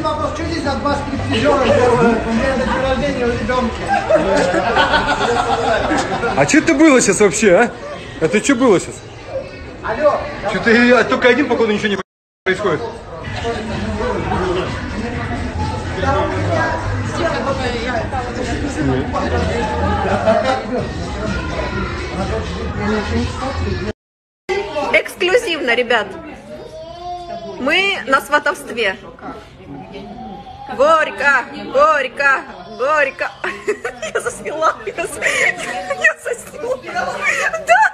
вопрос, что здесь от вас стриптизера делают? У меня это день рождения у ребенка. А что это было сейчас вообще, а? Это что было сейчас? Алло. Что-то только один, походу, ничего не происходит. Эксклюзивно, ребят. Мы на сватовстве. Горько, горько, горько. Я засняла. Я засняла. Да.